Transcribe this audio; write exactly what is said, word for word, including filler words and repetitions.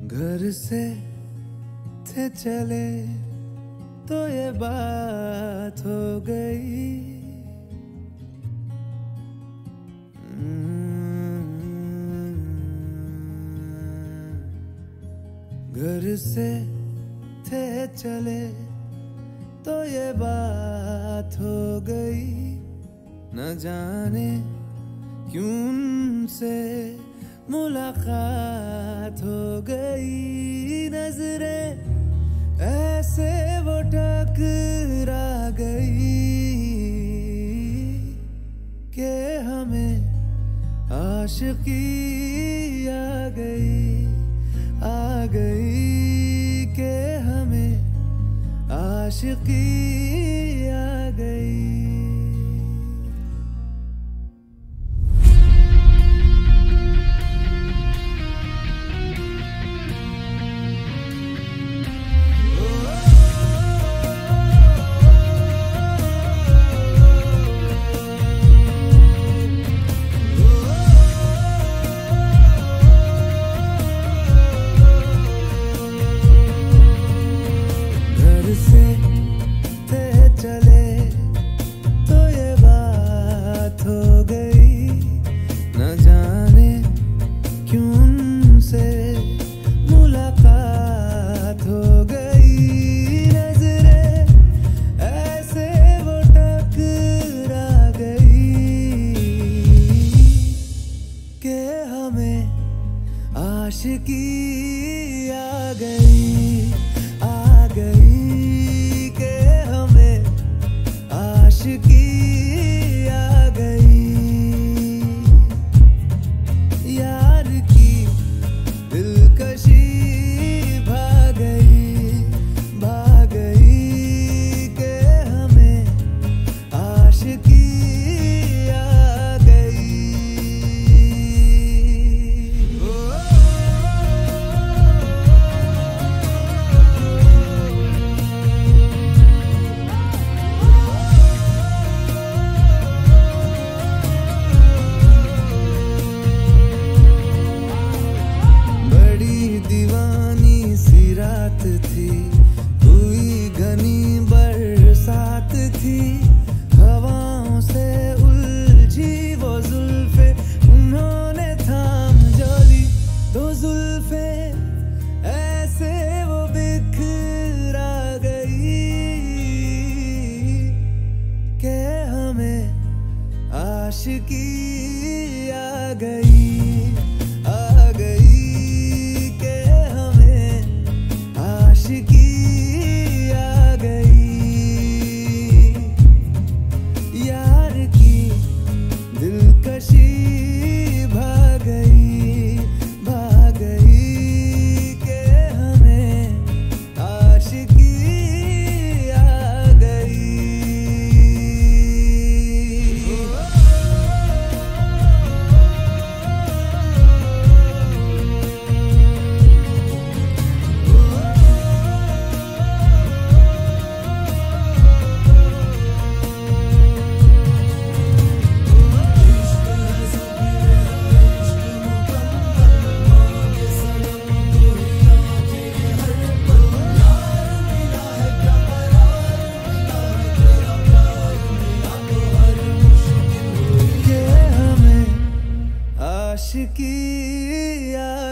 घर से थे चले तो ये बात हो गई। घर से थे चले तो ये बात हो गई। न जाने क्यों उनसे मुलाकात हो गई। नजरें ऐसे वो टकरा गई कि हमें आशिकी आ गई, आ गई कि हमें आशिकी आ गई। आशिकी आ गई, आ गई कि हमें आशिकी आ गई। यार की दिलकशी भा गई, भा गई कि हमें आशिकी आ गई। दीवानी सी रात थी, हुई घनी बरसात थी। हवाओं से उलझी वो जुल्फे, उन्होंने थाम जो ली तो जुल्फे ऐसे वो बिखरा गई कि हमें आशिकी आ गई, आ गई आशिकी आ गई। यार की दिलकशी भा गई, भा गई कि हमें आशिकी आ गई। आशिकी आ